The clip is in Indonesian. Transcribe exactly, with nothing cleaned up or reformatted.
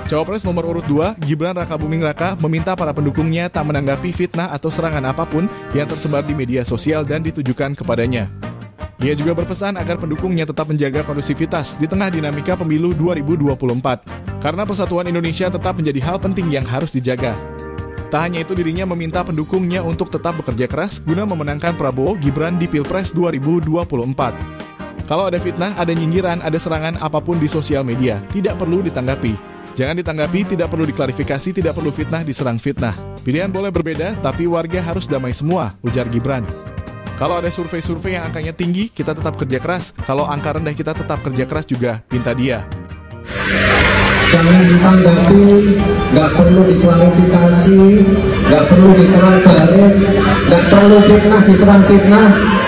Cawapres nomor urut dua, Gibran Rakabuming Raka, meminta para pendukungnya tak menanggapi fitnah atau serangan apapun yang tersebar di media sosial dan ditujukan kepadanya. Ia juga berpesan agar pendukungnya tetap menjaga kondusivitas di tengah dinamika pemilu dua ribu dua puluh empat, karena persatuan Indonesia tetap menjadi hal penting yang harus dijaga. Tak hanya itu, dirinya meminta pendukungnya untuk tetap bekerja keras guna memenangkan Prabowo Gibran di Pilpres dua ribu dua puluh empat. Kalau ada fitnah, ada nyinyiran, ada serangan apapun di sosial media, tidak perlu ditanggapi. Jangan ditanggapi, tidak perlu diklarifikasi, tidak perlu fitnah diserang fitnah. Pilihan boleh berbeda, tapi warga harus damai semua, ujar Gibran. Kalau ada survei-survei yang angkanya tinggi, kita tetap kerja keras. Kalau angka rendah, kita tetap kerja keras juga, pinta dia. Jangan ditanggapi, nggak perlu diklarifikasi, nggak perlu diserang balik, nggak perlu fitnah diserang fitnah.